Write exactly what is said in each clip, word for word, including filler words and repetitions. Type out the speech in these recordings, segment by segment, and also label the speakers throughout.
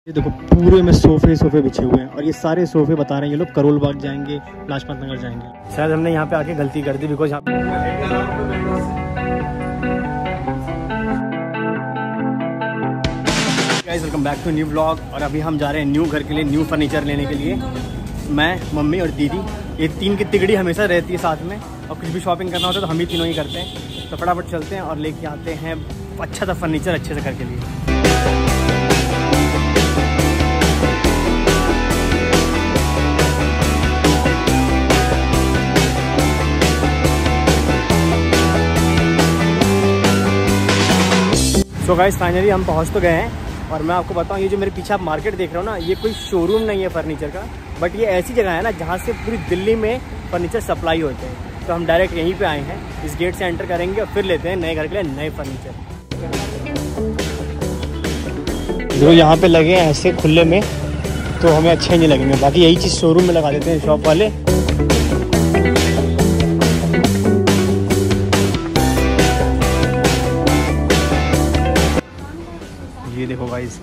Speaker 1: ये देखो पूरे में सोफे सोफे बिछे हुए हैं और ये सारे सोफे बता रहे हैं ये लोग करोल बाग जाएंगे, लाजपत नगर जाएंगे। शायद हमने यहाँ पे आके गलती कर दी बिकॉज यहाँ पे guys welcome back to new blog. और अभी हम जा रहे हैं न्यू घर के लिए, न्यू फर्नीचर लेने के लिए। मैं, मम्मी और दीदी, ये तीन की तिगड़ी हमेशा रहती है साथ में और कुछ भी शॉपिंग करना होता है तो हम ही तीनों ही करते हैं। तो फटाफट चलते हैं और लेके आते हैं अच्छा सा फर्नीचर अच्छे से घर के लिए। तो गाइस फाइनली हम पहुंच तो गए हैं और मैं आपको बताऊं ये जो मेरे पीछे आप मार्केट देख रहे हो ना, ये कोई शोरूम नहीं है फर्नीचर का, बट ये ऐसी जगह है ना जहां से पूरी दिल्ली में फर्नीचर सप्लाई होते हैं। तो हम डायरेक्ट यहीं पे आए हैं, इस गेट से एंटर करेंगे और फिर लेते हैं नए घर के लिए नए फर्नीचर। जो यहाँ पे लगे हैं ऐसे खुले में तो हमें अच्छे नहीं लगेंगे, बाकी यही चीज़ शोरूम में लगा देते हैं शॉप वाले। ये देखो गाइस,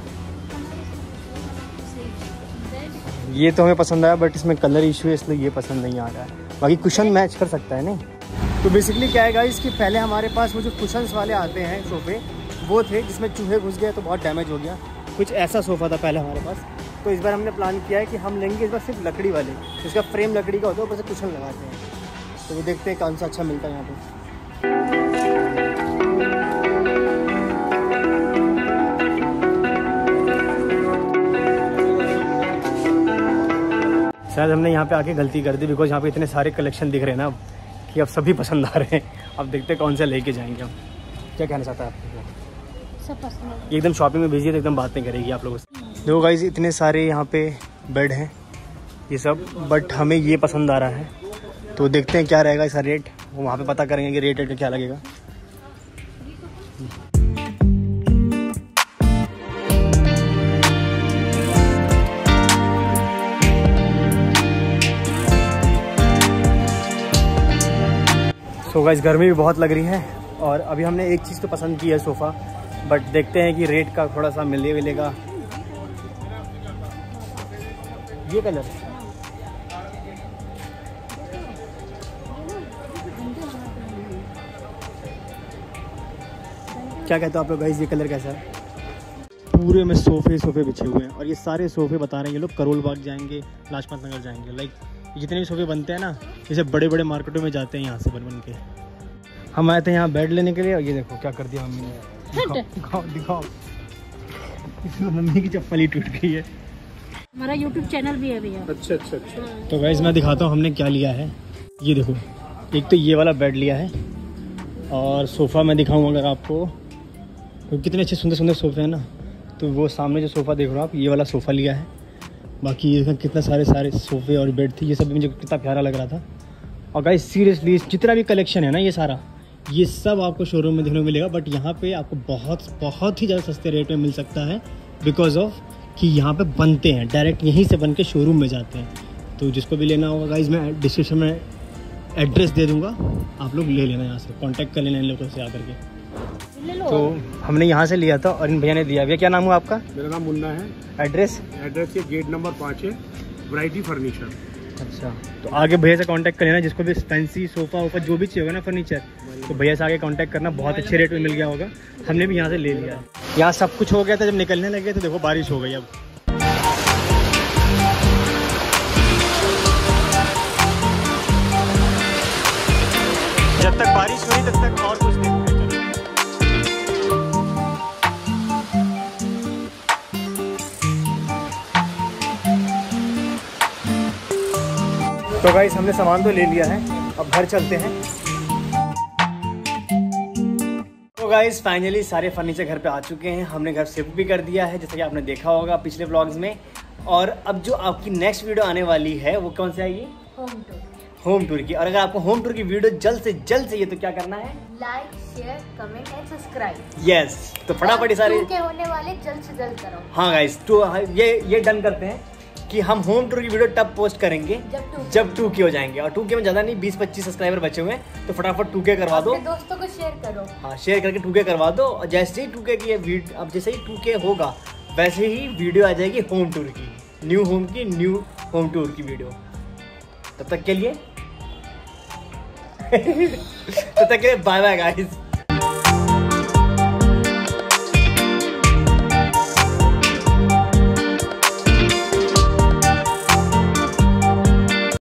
Speaker 1: ये तो हमें पसंद आया बट इसमें कलर इशू है इसलिए ये पसंद नहीं आ रहा है। बाकी कुशन मैच कर सकता है नहीं। तो बेसिकली क्या है गाइस कि पहले हमारे पास वो जो कुशन्स वाले आते हैं सोफे वो थे जिसमें चूहे घुस गए तो बहुत डैमेज हो गया। कुछ ऐसा सोफ़ा था पहले हमारे पास। तो इस बार हमने प्लान किया है कि हम लेंगे इस बार सिर्फ लकड़ी वाले, इसका फ्रेम लकड़ी का होता है, ऊपर से कुशन लगाते हैं। तो वो देखते हैं कौन सा अच्छा मिलता है यहाँ पर। शायद हमने यहाँ पे आके गलती कर दी बिकॉज यहाँ पे इतने सारे कलेक्शन दिख रहे हैं ना कि अब सभी पसंद आ रहे हैं। अब देखते हैं कौन सा लेके जाएंगे हम। क्या कहना चाहता है आपको? सब पसंद। एकदम शॉपिंग में बिजी है तो एकदम बात नहीं करेगी आप लोगों से। देखो गाइस इतने सारे यहाँ पे बेड हैं ये सब, बट हमें ये पसंद आ रहा है तो देखते हैं क्या रहेगा इसका रेट। वो वहाँ पे पता करेंगे कि रेट रेट क्या लगेगा। तो गाइस गर्मी भी बहुत लग रही है और अभी हमने एक चीज़ तो पसंद की है सोफ़ा, बट देखते हैं कि रेट का थोड़ा सा मिले मिलेगा। ये कलर क्या कहते हो आप लोग गाइस, ये कलर कैसा है? पूरे में सोफे सोफे बिछे हुए हैं और ये सारे सोफे बता रहे हैं ये लोग करोल बाग जाएंगे, लाजपत नगर जाएंगे। लाइक जितने भी सोफे बनते हैं ना जैसे बड़े बड़े मार्केटों में जाते हैं यहाँ से बन बन के। हम आए थे यहाँ बेड लेने के लिए और ये देखो क्या कर दिया मम्मी ने। दिखाओ दिखाओ दिखाओ, इसमें मम्मी की चप्पल ही टूट गई है।
Speaker 2: हमारा यूट्यूब चैनल भी है भैया।
Speaker 1: अच्छा अच्छा अच्छा। तो गाइस मैं दिखाता हूँ हमने क्या लिया है। ये देखो, एक तो ये वाला बेड लिया है और सोफ़ा मैं दिखाऊँ अगर आपको तो कितने अच्छे सुंदर सुंदर सोफ़े हैं ना। तो वो सामने जो सोफ़ा देख रहे हो आप, ये वाला सोफ़ा लिया है। बाकी ये कितना सारे सारे सोफ़े और बेड थे, ये सब मुझे कितना प्यारा लग रहा था। और गाइस सीरियसली जितना भी कलेक्शन है ना ये सारा, ये सब आपको शोरूम में देखने को मिलेगा, बट यहाँ पे आपको बहुत बहुत ही ज़्यादा सस्ते रेट में मिल सकता है बिकॉज ऑफ कि यहाँ पे बनते हैं, डायरेक्ट यहीं से बन के शोरूम में जाते हैं। तो जिसको भी लेना होगा गाइस मैं डिस्क्रिप्शन में एड्रेस दे दूँगा, आप लोग ले लेना, यहाँ से कॉन्टैक्ट कर लेना इन लोगों से आकर के। तो हमने यहाँ से लिया था और इन भैया ने दिया। भैया क्या नाम हुआ आपका?
Speaker 3: मेरा नाम मुन्ना है। एड्रेस एड्रेस ये गेट नंबर पाँच है, वैरायटी फर्नीचर।
Speaker 1: अच्छा, तो आगे भैया से कांटेक्ट कर लेना जिसको भी फैंसी सोफ़ा वोफा जो भी चाहिए होगा ना फर्नीचर, तो भैया से आगे कांटेक्ट करना, बहुत अच्छे रेट में मिल गया होगा। हमने भी यहाँ से ले लिया। यहाँ सब कुछ हो गया था, जब निकलने लगे तो देखो बारिश हो गई। अब जब तक बारिश हुई तब तक और कुछ नहीं। तो गाइस हमने सामान तो ले लिया है, अब घर चलते हैं। तो गाइस फाइनली सारे फर्नीचर घर पे आ चुके हैं, हमने घर शिफ्ट भी कर दिया है जैसा कि आपने देखा होगा पिछले व्लॉग्स में। और अब जो आपकी नेक्स्ट वीडियो आने वाली है वो कौन सी आएगी?
Speaker 2: Home tour.
Speaker 1: होम टूर की। और अगर आपको होम टूर की वीडियो जल्द से जल्द चाहिए तो क्या करना है?
Speaker 2: Like, share, comment and subscribe.
Speaker 1: Yes, तो फटाफट सारे
Speaker 2: के होने वाले जल्द से जल्द करो।
Speaker 1: हाँ गाइस, तो ये ये डन करते हैं कि हम होम टूर की वीडियो तब पोस्ट करेंगे जब टू के हो जाएंगे। और टू के में ज़्यादा नहीं, बीस पच्चीस सब्सक्राइबर बचे हुए हैं, तो फटाफट टू के करवा दो,
Speaker 2: दोस्तों को शेयर करो।
Speaker 1: हाँ शेयर करके टू के करवा दो। और जैसे ही टू के की वीडियो, अब जैसे ही टू के होगा वैसे ही वीडियो आ जाएगी होम टूर की, न्यू होम की न्यू होम टूर की वीडियो। तब तक के लिए तब तक के लिए बाय बाय गाइस।